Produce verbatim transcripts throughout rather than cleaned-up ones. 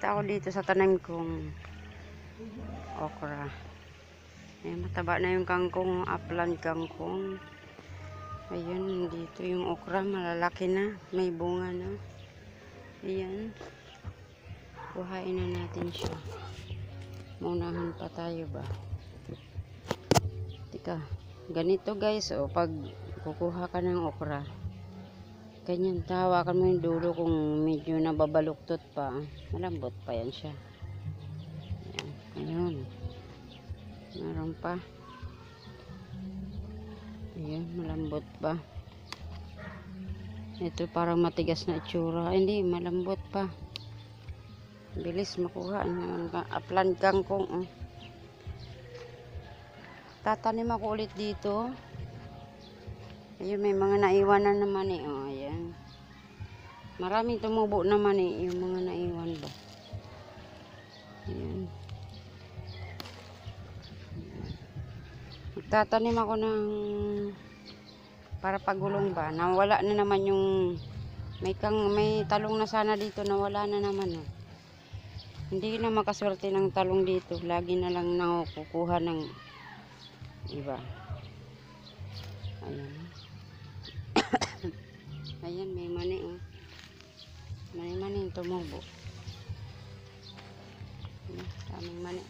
nakita ako dito sa tanim kong okra. Eh, mataba na yung kangkong, upland kangkong. Ayun, dito yung okra, malalaki na, may bunga na. Ayan. Kuhain na natin siya. Maunahan pa tayo ba? Tika, ganito guys, o pag kukuha ka ng okra, ganyan, tahawakan mo yung dulo kung medyo nababaluktot pa. Malambot pa yan siya. Ayan, ayun. Meron pa. Ayan, malambot pa. Ito parang matigas na itsura. Hindi, malambot pa. Bilis makuha. Upland kangkong. Oh. Tatanim ako ulit dito. Ayun, may mga naiwan na naman eh. Oh, ayan. Maraming tumubo naman eh. Yung mga naiwan ba. Ayan. Magtatanim ako ng para pagulong ba. Nawala na naman yung may, kang, may talong na sana dito. Nawala na naman. Oh. Hindi na makaswerte ng talong dito. Lagi na lang nakukuha ng iba. Ayan. Ayan, may mani oh. May mani tumubo. Ayan, daming mani.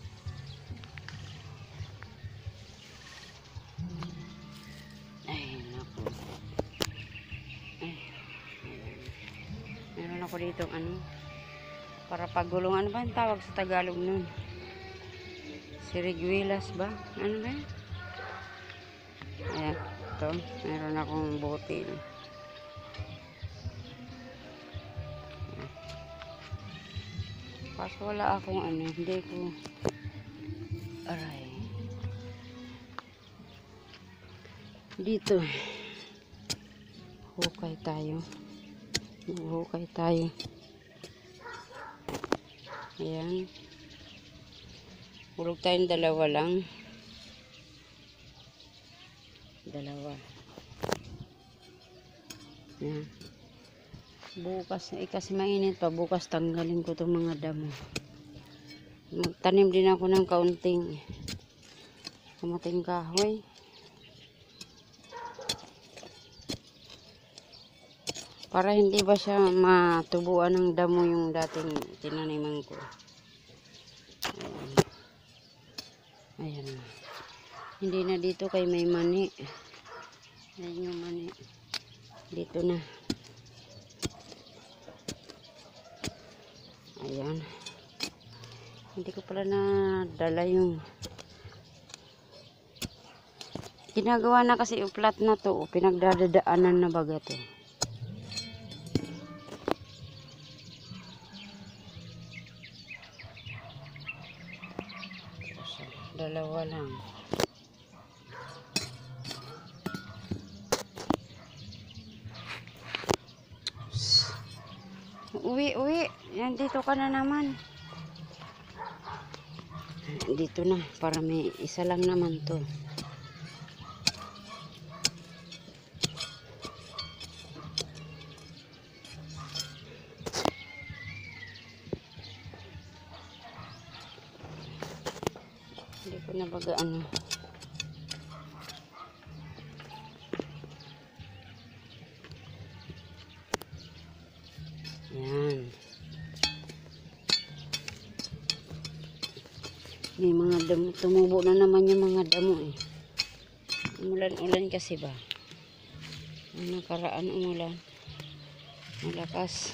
Ay, naku. Ay, ayan. Meron ako dito ano, para pagulong. Ano ba ang tawag sa Tagalog nun? Siriguilas ba? Ano ba? Ayan, ito. Meron akong butil. Kaso wala akong ano, hindi ko aray. Dito hukay tayo. Hukay tayo. Ayan. Hulog tayong dalawa lang. Dalawa. Ayan. Bukas, eh, kasi mainit pa. Bukas tanggalin ko itong mga damo. Magtanim din ako ng kaunting kamating kahoy. Para hindi ba siya matubuan ng damo yung dating tinaniman ko. Ayan. Ayan. Hindi na dito kay may mani. Ayan yung mani. Dito na. Ayan. Hindi ko pala nadala yung ginagawa na kasi yung plat na to. Pinagdadaanan na baga to. Dalawa lang. Uwi, uwi. Yan, dito ka na naman. Dito na. Para may isa lang naman to. Hindi ko na baga ano. Yan. May mga damo. Tumubo na naman yung mga damo eh. Umulan-ulan kasi ba. Ang nakaraan umulan. Malakas.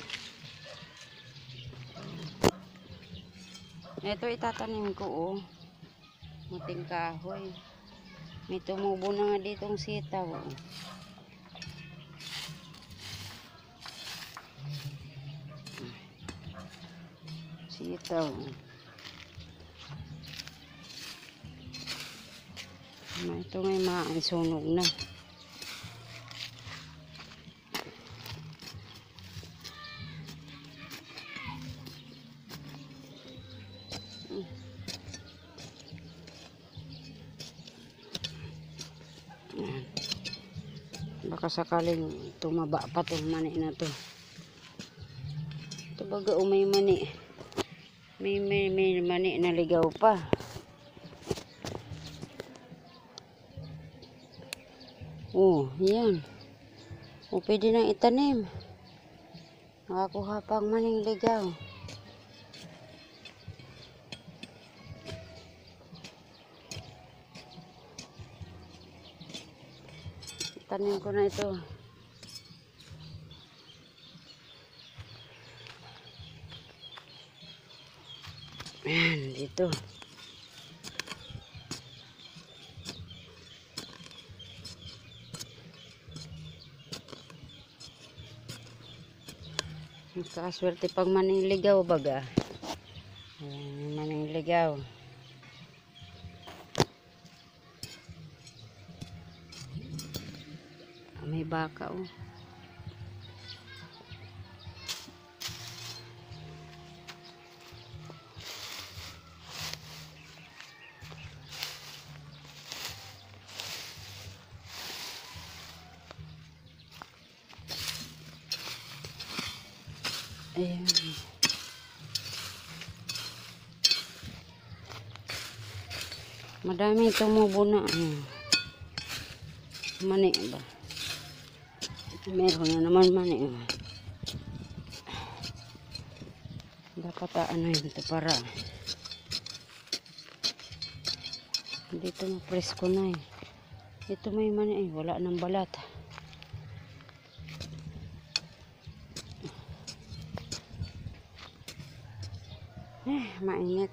Ito itatanim ko oh. Muting kahoy. May tumubo na nga ditong sitaw. Sitaw. Ito may maansunog na. Baka sakaling tumaba pa itong mani na to. Ito baga umay mani. May, may, may mani na ligaw pa. Oh, yan. O, pwede nang itanim. Nakakuha pang maning ligaw. Itanim ko na ito. Ayan, dito. Kaswerte pang maning ligaw baga. Ayan, maning ligaw. Ah, may baka oh. Ayan. Madami tumubo na. Ayan. Mani ba? Meron na naman mani. Dapat ano yun ito para dito mapresko na eh. Ito may mani eh. Wala nang balat. Eh, mainit.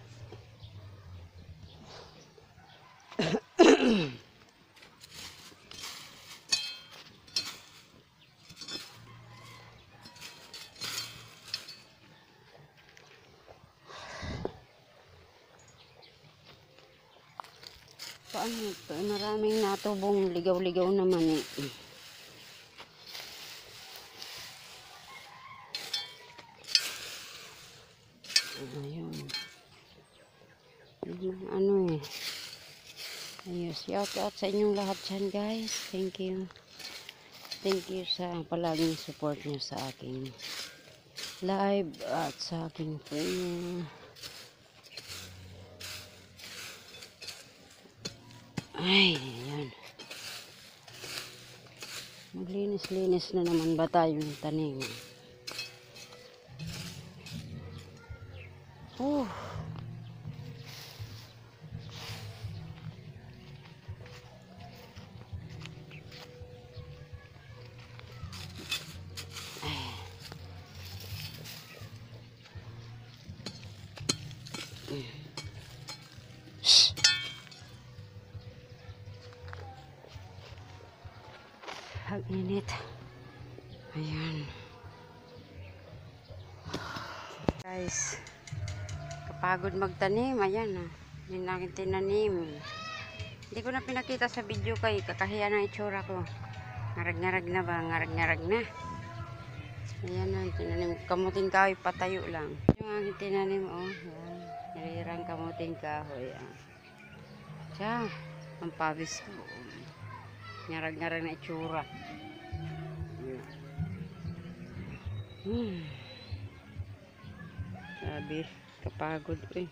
Paano ito? Maraming natubong ligaw-ligaw naman eh. Ayun. Ano eh. Ayun. Shout out sa inyong lahat dyan guys. Thank you. Thank you sa palaging support nyo sa aking live at sa aking premiere. Ay, ayan. Maglinis-linis na naman ba tayong tanim? Oh. Ang init. Ayan. Guys, kapagod magtanim. Ayan ah. Hindi natin tinanim. Hindi ko na pinakita sa video kay kakahiya ng itsura ko. Ngarag-ngarag na ba? Ngarag-ngarag na. Ayan na. Tinanim. Kamuting kahoy patayo lang. Yung aking tinanim oh. Ayan. Nilirang kamuting kahoy. Ah. Tiyan. Ang pawis ko. Ngarag-ngarag na itsura. Hmm. Sabi, kapagod eh.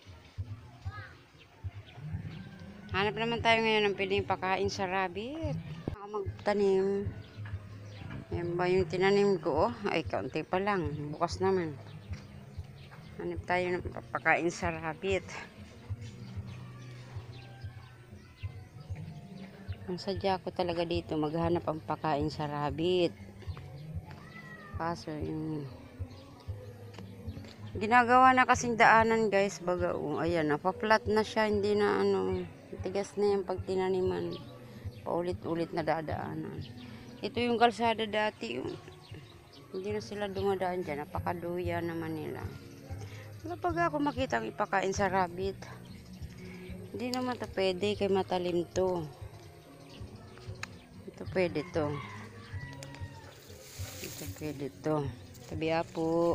Hanap naman tayo ngayon ng piling pakain sa rabbit. Ako magtanim. Yan ba yung tinanim ko? Oh? Ay, kaunti pa lang. Bukas naman. Hanap tayo ng pakain sa rabbit. Ang sadya ko talaga dito, maghanap ang pakain sa rabbit. Kaso yung ginagawa na kasing daanan guys, baga oh, ayan, napaplat na siya, hindi na ano, tigas na yung pag tinaniman, paulit-ulit na dadaanan. Ito yung kalsada dati, yung, hindi na sila dumadaan dyan, napakaduya naman nila. Wala pag ako makita ang ipakain sa rabbit, hindi naman ito pwede, kay matalim to. Ito pwede to. Ito pwede to. Tabi po.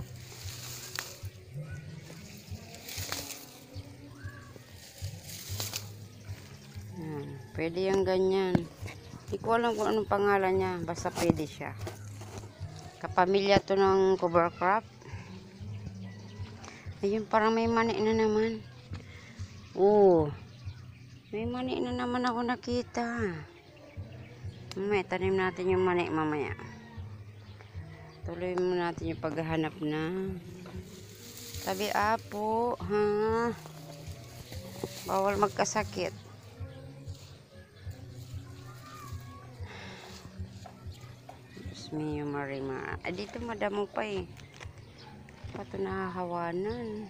Yan. Pwede yung ganyan. Hindi ko alam kung anong pangalan niya. Basta pwede siya. Kapamilya to ng cover crop. Ayun, parang may mani na naman. Oh, may mani na naman ako nakita. Mamaya, tanim natin yung mani mamaya. Tuloy mo natin yung paghahanap na. Sabi apo, ha? Bawal magkasakit. Diyos mio, Marimar. Ah, dito madamo pa eh. Pato nahahawanan.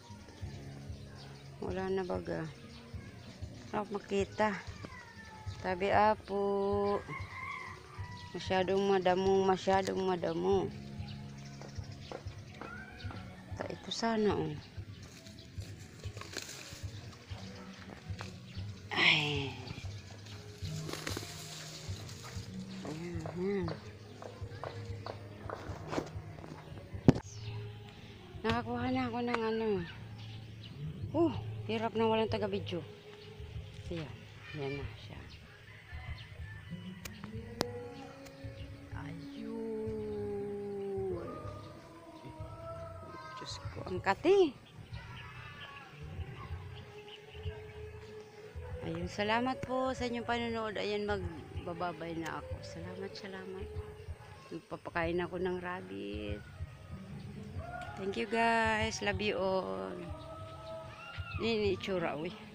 Wala na baga. Wala makita. Sabi apo. Masyadong madamo, masyadong madamo. Ta ito sana oh. Ay. Ayan, ayan. Nakakuha na ako ng ano. Oh, hirap na walang taga-video. Ayan, yan na siya. Ayun. Diyos ko, ang kati. Ayun, salamat po sa inyong panonood. Ayan, magbababay na ako. Salamat, salamat. Magpapakain ako ng rabbit. Thank you guys. Love you all. Ini itsura, uy.